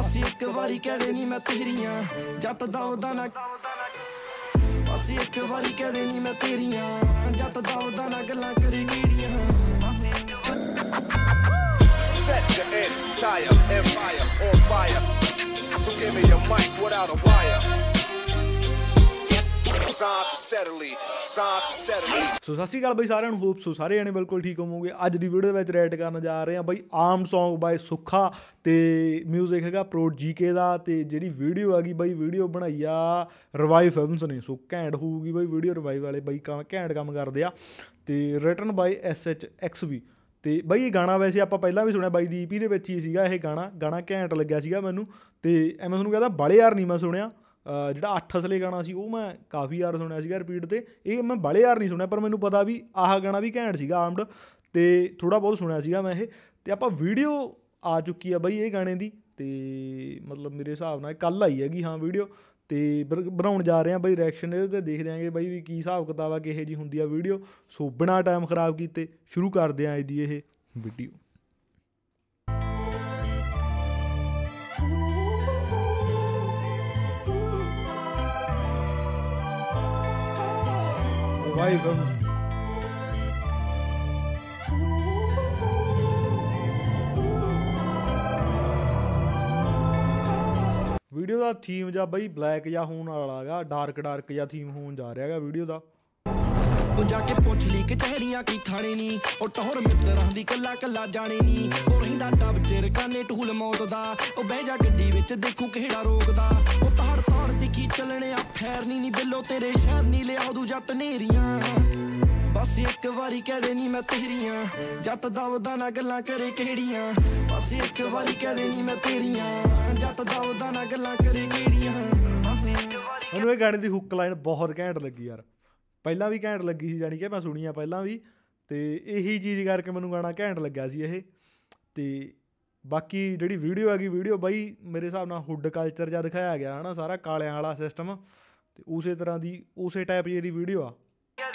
बस एक बारी कह देनी मैं तेरियां जट दा ओदा ना बस एक बारी कह देनी मैं तेरियां जट दा ओदा ना गल्लां करे कीड़ियां Set your entire empire on fire. So give me your mic without a wire. Signs steadily. ਸੋ ਸਤਿ ਸ਼੍ਰੀ ਅਕਾਲ ਬਾਈ ਸਾਰਿਆਂ ਨੂੰ। ਹੋਪ ਸੋ ਸਾਰੇ ਜਾਣੇ ਬਿਲਕੁਲ ਠੀਕ ਹੋਵੋਗੇ। ਅੱਜ ਦੀ ਵੀਡੀਓ ਦੇ ਵਿੱਚ ਰਿਐਕਟ ਕਰਨ ਜਾ ਰਹੇ ਹਾਂ ਬਾਈ ਆਮ ਸੌਂਗ ਬਾਈ ਸੁੱਖਾ ਤੇ ਮਿਊਜ਼ਿਕ ਹੈਗਾ ਪ੍ਰੋ ਜੀਕੇ ਦਾ। ਤੇ ਜਿਹੜੀ ਵੀਡੀਓ ਹੈਗੀ ਬਾਈ ਵੀਡੀਓ ਬਣਾਈ ਆ ਰਿਵਾਈਵ ਫਿਲਮਸ ਨੇ। ਸੋ ਘੈਂਟ ਹੋਊਗੀ ਬਾਈ ਵੀਡੀਓ। ਰਿਵਾਈਵ ਵਾਲੇ ਬਾਈ ਘੈਂਟ ਕੰਮ ਕਰਦੇ ਆ ਤੇ ਰਿਟਨ ਬਾਈ SHXV। ਤੇ ਬਾਈ ਇਹ ਗਾਣਾ ਵੈਸੇ ਆਪਾਂ ਪਹਿਲਾਂ ਵੀ ਸੁਣਿਆ ਬਾਈ ਦੀ EP ਦੇ ਵਿੱਚ ਹੀ ਸੀਗਾ ਇਹ ਗਾਣਾ ਘੈਂਟ ਲੱਗਿਆ ਸੀਗਾ ਮੈਨੂੰ। ਤੇ ਐਵੇਂ ਤੁਹਾਨੂੰ ਕਹਿੰਦਾ ਬਾਲੇ ਯਾਰ ਨਹੀਂ ਮੈਂ ਸੁਣਿਆ। ਜਿਹੜਾ 8 ਅਸਲੇ ਗਾਣਾ ਸੀ ਉਹ ਮੈਂ ਕਾਫੀ ਵਾਰ ਸੁਣਿਆ ਸੀਗਾ ਰਿਪੀਟ 'ਤੇ। ਇਹ ਮੈਂ ਬਾਲੇ ਯਾਰ ਨਹੀਂ ਸੁਣਿਆ ਪਰ ਮੈਨੂੰ ਪਤਾ ਵੀ ਆਹ ਗਾਣਾ ਵੀ ਘੈਂਟ ਸੀਗਾ ਆਰਮਡ ਅਤੇ ਥੋੜ੍ਹਾ ਬਹੁਤ ਸੁਣਿਆ ਸੀਗਾ ਮੈਂ ਇਹ। ਅਤੇ ਆਪਾਂ ਵੀਡੀਓ ਆ ਚੁੱਕੀ ਆ ਬਾਈ ਇਹ ਗਾਣੇ ਦੀ। ਅਤੇ ਮਤਲਬ ਮੇਰੇ ਹਿਸਾਬ ਨਾਲ ਕੱਲ੍ਹ ਆਈ ਹੈਗੀ ਹਾਂ ਵੀਡੀਓ। ਅਤੇ ਬਣਾਉਣ ਜਾ ਰਹੇ ਹਾਂ ਬਾਈ ਰਿਐਕਸ਼ਨ ਇਹਦੇ 'ਤੇ। ਦੇਖ ਦਿਆਂਗੇ ਬਾਈ ਵੀ ਕੀ ਹਿਸਾਬ ਕਿਤਾਬ ਆ ਕਿਹੋ ਜਿਹੀ ਹੁੰਦੀ ਆ ਵੀਡੀਓ। ਸੋ ਬਿਨਾਂ ਟਾਈਮ ਖ਼ਰਾਬ ਕੀਤੇ ਸ਼ੁਰੂ ਕਰਦੇ ਹਾਂ ਇਹਦੀ ਇਹ ਵੀਡੀਓ। ਵੀਡੀਓ ਦਾ ਥੀਮ ਜਾਂ ਬਾਈ ਬਲੈਕ ਜਾਂ ਹੋਣ ਵਾਲਾ ਹੈਗਾ। ਡਾਰਕ ਜਾਂ ਥੀਮ ਹੋਣ ਜਾ ਰਿਹਾ ਹੈਗਾ ਵੀਡੀਓ ਦਾ। ਉਹ ਜਾ ਕੇ ਪੁੱਛ ਲਈ ਕਚਹਿਰੀਆਂ ਕੀ ਥਾਣੇ ਨੀ ਉਹ ਟੌਰ ਮਿੱਤਰਾਂ ਦੀ ਕੱਲਾ ਜਾਣੇ ਨੀ ਉਹ ਰਹਿੰਦਾ ਡੱਬ ਚਿਰ ਕਾਨੇ ਟੂਲ ਮੌਤ ਦਾ ਉਹ ਬਹਿ ਜਾ ਗੱਡੀ ਵਿੱਚ ਦੇਖੂ ਕਿਹੜਾ ਰੋਕਦਾ ਉਹ ਤਾੜ ਦਿਖੀ ਚੱਲਣੇ ਆ ਫੈਰ ਨੀ ਬਿੱਲੋ ਤੇਰੇ ਸ਼ਹਿਰ ਨੀ ਲਿਆ ਉਦੋਂ ਜੱਟ ਨੇਰੀਆਂ ਬਸ ਇੱਕ ਵਾਰੀ ਕਹਿ ਦੇ ਨੀ ਮੈਂ ਤੇਰੀਆਂ ਜੱਟ ਦਾ ਉਹਦਾ ਨਾ ਗੱਲਾਂ ਕਰੇ ਕਿਹੜੀਆਂ ਬਸ ਇੱਕ ਵਾਰੀ ਕਹਿ ਦੇ ਨੀ ਮੈਂ ਤੇਰੀਆਂ ਜੱਟ ਦਾ ਉਹਦਾ ਨਾ ਗੱਲਾਂ ਕਰੇ ਕਿਹੜੀਆਂ। ਮੈਨੂੰ ਇਹ ਗਾਣੇ ਦੀ ਹੁੱਕ ਲਾਈਨ ਬਹੁਤ ਘੈਂਟ ਲੱਗੀ ਯਾਰ। ਪਹਿਲਾਂ ਵੀ ਘੈਂਟ ਲੱਗੀ ਸੀ ਜਾਣੀ ਕਿ ਮੈਂ ਸੁਣੀ ਆ ਪਹਿਲਾਂ ਵੀ। ਅਤੇ ਇਹੀ ਚੀਜ਼ ਕਰਕੇ ਮੈਨੂੰ ਗਾਣਾ ਘੈਂਟ ਲੱਗਿਆ ਸੀ ਇਹ। ਅਤੇ ਬਾਕੀ ਜਿਹੜੀ ਵੀਡੀਓ ਹੈਗੀ ਵੀਡੀਓ ਬਾਈ ਮੇਰੇ ਹਿਸਾਬ ਨਾਲ ਹੁੱਡ ਕਲਚਰ ਜਿਹਾ ਦਿਖਾਇਆ ਗਿਆ ਹੈ ਨਾ ਸਾਰਾ ਕਾਲਿਆਂ ਵਾਲਾ ਸਿਸਟਮ। ਅਤੇ ਉਸੇ ਤਰ੍ਹਾਂ ਦੀ ਉਸੇ ਟਾਈਪ ਜਿਹੀ ਦੀ ਵੀਡੀਓ ਆ।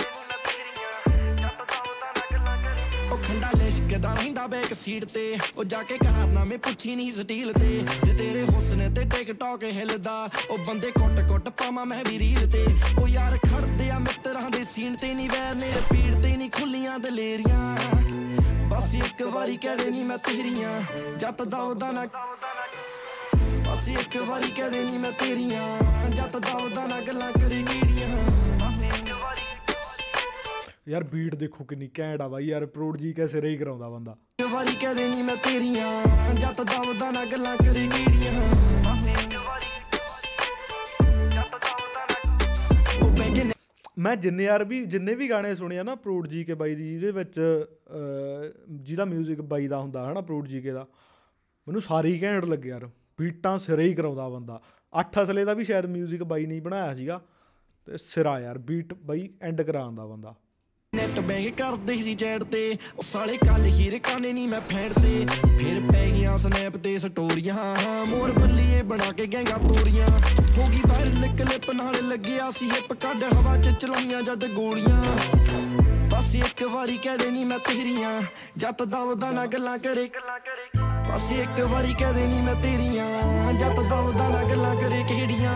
ਉਹ ਖੰਡਾ ਲਿਸ਼ਕਦਾ ਰਹਿੰਦਾ ਬੈਕ ਸੀਟ ਤੇ ਉਹ ਜਾ ਕੇ ਕਾਰਨਾਮੇ ਪੁੱਛੀ ਨਹੀਂ ਸਟੀਲ ਤੇ ਜੇ ਤੇਰੇ ਹੁਸਨ ਤੇ ਟਿਕਟੌਕ ਹਿੱਲਦਾ ਉਹ ਬੰਦੇ ਕੁੱਟ ਪਾਵਾਂ ਮੈਂ ਵੀ ਰੀਲ ਤੇ ਉਹ ਯਾਰ ਖੜਦੇ ਆ ਮਿੱਤਰਾਂ ਦੇ ਸੀਨ ਤੇ ਨਹੀਂ ਵੈਰ ਨੇ ਰਪੀੜ ਤੇ ਨਹੀਂ ਖੁੱਲੀਆਂ ਦਲੇਰੀਆਂ ਬਸ ਇੱਕ ਵਾਰੀ ਕਹਿ ਦੇ ਨੀ ਮੈਂ ਤੇਰੀਆਂ ਜੱਟ ਦਾ ਉਹਦਾ ਨਾ ਬਸ ਇੱਕ ਵਾਰੀ ਕਹਿ ਦੇ ਨੀ ਮੈਂ ਤੇਰੀਆਂ ਜੱਟ ਦਾ ਉਹਦਾ ਨਾ ਗੱਲਾਂ ਕਰੇ ਕੀੜੀਆਂ। ਯਾਰ ਬੀਟ ਦੇਖੋ ਕਿੰਨੀ ਘੈਂਟ ਆ ਬਾਈ ਯਾਰ। ਪ੍ਰੋਡ ਜੀ ਕੇ ਸਿਰੇ ਹੀ ਕਰਾਉਂਦਾ ਬੰਦਾ। ਇੱਕ ਵਾਰੀ ਕਹਿ ਦੇ ਨੀ ਮੈਂ ਤੇਰੀਆਂ ਜੱਟ ਦਾ ਉਹਦਾ ਨਾ ਗੱਲਾਂ ਕਰੇ ਕੀੜੀਆਂ। ਮੈਂ ਜਿੰਨੇ ਵੀ ਗਾਣੇ ਸੁਣੇ ਆ ਨਾ ਪ੍ਰੋਡ ਜੀ ਕੇ ਬਾਈ ਦੀ ਜਿਹਦੇ ਵਿੱਚ ਜਿਹਦਾ ਮਿਊਜ਼ਿਕ ਬਾਈ ਦਾ ਹੁੰਦਾ ਹੈ ਨਾ ਪ੍ਰੋਡ ਜੀ ਕੇ ਦਾ ਮੈਨੂੰ ਸਾਰੇ ਹੀ ਘੈਂਟ ਲੱਗੇ ਯਾਰ। ਬੀਟਾਂ ਸਿਰੇ ਹੀ ਕਰਾਉਂਦਾ ਬੰਦਾ। 8 ਅਸਲੇ ਦਾ ਵੀ ਸ਼ਾਇਦ ਮਿਊਜ਼ਿਕ ਬਾਈ ਨਹੀਂ ਬਣਾਇਆ ਸੀਗਾ ਅਤੇ ਸਿਰਾ ਯਾਰ ਬੀਟ ਬਾਈ ਐਂਡ ਕਰਾਉਂਦਾ ਬੰਦਾ। ਨੈਟ ਬੈਂਕ ਕਰਦੇ ਸੀ ਚੈਟ ਤੇ ਉਹ ਸਾਲੇ ਕੱਲ ਹੀਰ ਕਾਨੇ ਨੀ ਮੈਂ ਫੈਂਡਦੇ ਫਿਰ ਪੈ ਗਈਆਂ ਸਨੈਪ ਤੇ ਸਟੋਰੀਆਂ ਮੋਰ ਬੱਲੀਏ ਬਣਾ ਕੇ ਗੈਂਗਾ ਤੋਰੀਆਂ ਹੋ ਗਈ ਵਾਇਰਲ ਕਲਿੱਪ ਨਾਲ ਲੱਗਿਆ ਸੀ ਹਿੱਪ ਕੱਢ ਹਵਾ ਚ ਚਲਾਈਆਂ ਜਦ ਗੋਲੀਆਂ ਬਸ ਇੱਕ ਵਾਰੀ ਕਹਿ ਦੇ ਨੀ ਮੈਂ ਤੇਰੀਆਂ ਜੱਟ ਦਾ ਉਹਦਾ ਨਾ ਗੱਲਾਂ ਕਰੇ ਬਸ ਇੱਕ ਵਾਰੀ ਕਹਿ ਦੇ ਨੀ ਮੈਂ ਤੇਰੀਆਂ ਜੱਟ ਦਾ ਉਹਦਾ ਨਾ ਗੱਲਾਂ ਕਰੇ ਕਿਹੜੀਆਂ।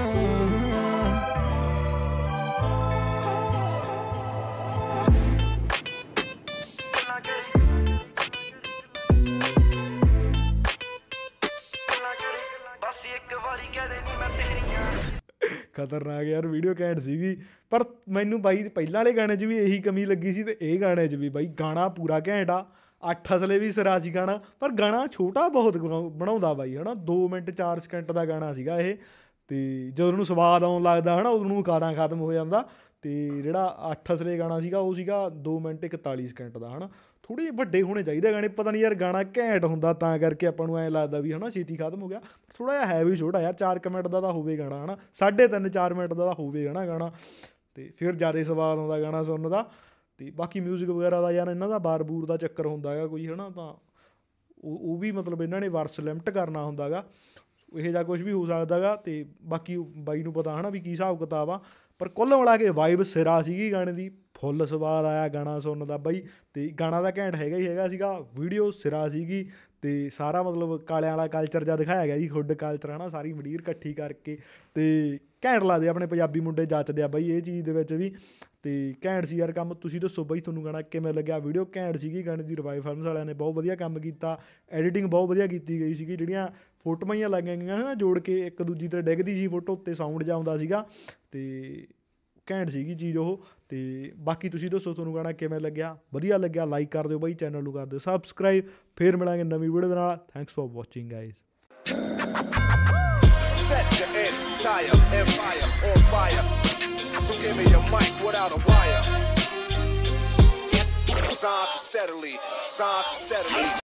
ਖਤਰਨਾਕ ਯਾਰ ਵੀਡੀਓ ਘੈਂਟ ਸੀਗੀ। ਪਰ ਮੈਨੂੰ ਬਾਈ ਪਹਿਲਾਂ ਵਾਲੇ ਗਾਣੇ 'ਚ ਵੀ ਇਹੀ ਕਮੀ ਲੱਗੀ ਸੀ ਅਤੇ ਇਹ ਗਾਣੇ 'ਚ ਵੀ ਬਾਈ ਗਾਣਾ ਪੂਰਾ ਘੈਂਟ ਆ। 8 ਅਸਲੇ ਵੀ ਸਿਰਾ ਸੀ ਗਾਣਾ ਪਰ ਗਾਣਾ ਛੋਟਾ ਬਹੁਤ ਬਣਾਉਂਦਾ ਬਾਈ ਹੈ ਨਾ। 2 ਮਿੰਟ 4 ਸਕਿੰਟ ਦਾ ਗਾਣਾ ਸੀਗਾ ਇਹ। ਅਤੇ ਜਦੋਂ ਉਹਨੂੰ ਸਵਾਦ ਆਉਣ ਲੱਗਦਾ ਹੈ ਨਾ ਉਦੋਂ ਗਾਣਾ ਖਤਮ ਹੋ ਜਾਂਦਾ। ਅਤੇ ਜਿਹੜਾ 8 ਅਸਲੇ ਗਾਣਾ ਸੀਗਾ ਉਹ ਸੀਗਾ 2 ਮਿੰਟ 41 ਸਕਿੰਟ ਦਾ ਹੈ ਨਾ। ਥੋੜ੍ਹੇ ਜਿਹੇ ਵੱਡੇ ਹੋਣੇ ਚਾਹੀਦੇ ਗਾਣੇ। ਪਤਾ ਨਹੀਂ ਯਾਰ ਗਾਣਾ ਘੈਂਟ ਹੁੰਦਾ ਤਾਂ ਕਰਕੇ ਆਪਾਂ ਨੂੰ ਐਂ ਲੱਗਦਾ ਵੀ ਹੈ ਨਾ ਛੇਤੀ ਖਤਮ ਹੋ ਗਿਆ। ਥੋੜ੍ਹਾ ਜਿਹਾ ਹੈ ਵੀ ਛੋਟਾ ਯਾਰ। 4 ਮਿੰਟ ਦਾ ਤਾਂ ਹੋਵੇ ਗਾਣਾ ਹੈ ਨਾ। 3.5-4 ਮਿੰਟ ਦਾ ਤਾਂ ਹੋਵੇ ਹੈ ਨਾ ਗਾਣਾ। ਅਤੇ ਫਿਰ ਜ਼ਿਆਦਾ ਸਵਾਦ ਆਉਂਦਾ ਗਾਣਾ ਸੁਣਨ ਦਾ। ਅਤੇ ਬਾਕੀ ਮਿਊਜ਼ਿਕ ਵਗੈਰਾ ਦਾ ਯਾਰ ਇਹਨਾਂ ਦਾ ਬਾਰ ਬੂਰ ਦਾ ਚੱਕਰ ਹੁੰਦਾ ਹੈਗਾ ਕੋਈ ਹੈ ਨਾ। ਤਾਂ ਉਹ ਵੀ ਮਤਲਬ ਇਹਨਾਂ ਨੇ ਵਰਸ ਲਿਮਟ ਕਰਨਾ ਹੁੰਦਾ ਗਾ। ਇਹੋ ਜਿਹਾ ਕੁਛ ਵੀ ਹੋ ਸਕਦਾ ਗਾ। ਅਤੇ ਬਾਕੀ ਬਾਈ ਨੂੰ ਪਤਾ ਹੈ ਨਾ ਵੀ ਕੀ ਹਿਸਾਬ ਕਿਤਾਬ ਆ। ਪਰ ਕੁੱਲ ਮਿਲਾ ਕੇ ਵਾਈਬ ਸਿਰਾ ਸੀਗੀ ਗਾਣੇ ਦੀ। ਫੁੱਲ ਸਵਾਦ ਆਇਆ ਗਾਣਾ ਸੁਣਨ ਦਾ ਬਾਈ। ਅਤੇ ਗਾਣਾ ਤਾਂ ਘੈਂਟ ਹੈਗਾ ਹੀ ਹੈਗਾ ਸੀਗਾ। ਵੀਡੀਓ ਸਿਰਾ ਸੀਗੀ ਤੇ ਸਾਰਾ ਮਤਲਬ ਕਾਲਿਆਂ ਵਾਲਾ ਕਲਚਰ ਜਿਹਾ ਦਿਖਾਇਆ ਗਿਆ ਜੀ, ਹੁੱਡ ਕਲਚਰ ਹੈ ਨਾ, ਸਾਰੀ ਮੰਡੀਰ ਇਕੱਠੀ ਕਰਕੇ ਤੇ ਘੈਂਟ ਲੱਗਦੇ ਆਪਣੇ ਪੰਜਾਬੀ ਮੁੰਡੇ ਜੱਚਦੇ ਆ ਬਾਈ ਇਹ ਚੀਜ਼ ਦੇ ਵਿੱਚ ਵੀ। ਤੇ ਘੈਂਟ ਸੀ ਯਾਰ ਕੰਮ। ਤੁਸੀਂ ਦੱਸੋ ਬਾਈ ਤੁਹਾਨੂੰ ਗਾਣਾ ਕਿਵੇਂ ਲੱਗਿਆ? ਵੀਡੀਓ ਘੈਂਟ ਸੀਗੀ ਗਾਣੇ ਦੀ, ਰਿਵਾਈਵ ਫਿਲਮਸ ਵਾਲਿਆਂ ਨੇ ਬਹੁਤ ਵਧੀਆ ਕੰਮ ਕੀਤਾ, ਐਡੀਟਿੰਗ ਬਹੁਤ ਵਧੀਆ ਕੀਤੀ ਗਈ ਸੀਗੀ, ਜਿਹੜੀਆਂ ਫੋਟੋਆਂ ਜਿਹੀਆਂ ਲੱਗੀਆਂ ਗਈਆਂ ਨਾ ਜੋੜ ਕੇ ਇੱਕ ਦੂਜੀ 'ਤੇ ਡਿੱਗਦੀ ਸੀ ਫੋਟੋ ਉੱਤੇ, ਸਾਊਂਡ ਜਿਹਾ ਆਉਂਦਾ ਸੀਗਾ ਤੇ ਘੈਂਟ ਸੀਗੀ ਚੀਜ਼ ਉਹ। ਤੇ ਬਾਕੀ ਤੁਸੀਂ ਦੱਸੋ ਤੁਹਾਨੂੰ ਗਾਣਾ ਕਿਵੇਂ ਲੱਗਿਆ? ਵਧੀਆ ਲੱਗਿਆ ਲਾਈਕ ਕਰ ਦਿਓ ਬਾਈ, ਚੈਨਲ ਨੂੰ ਕਰ ਦਿਓ ਸਬਸਕ੍ਰਾਈਬ। ਫਿਰ ਮਿਲਾਂਗੇ ਨਵੀਂ ਵੀਡੀਓ ਦੇ ਨਾਲ। Thanks for watching guys. Set your entire empire on fire. So give me your mic without a wire. Signs steadily.